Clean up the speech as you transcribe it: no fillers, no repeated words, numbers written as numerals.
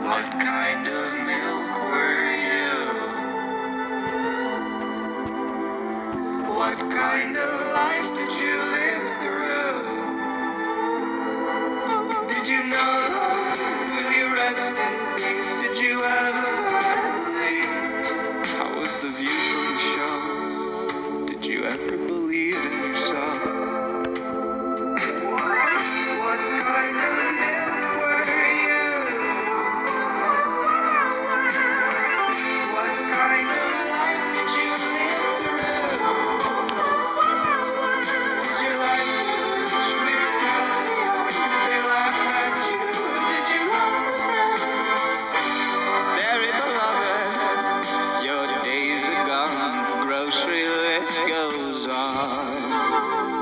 What kind of milk were you? What kind of life did you live through? Did you know? Will you rest in peace?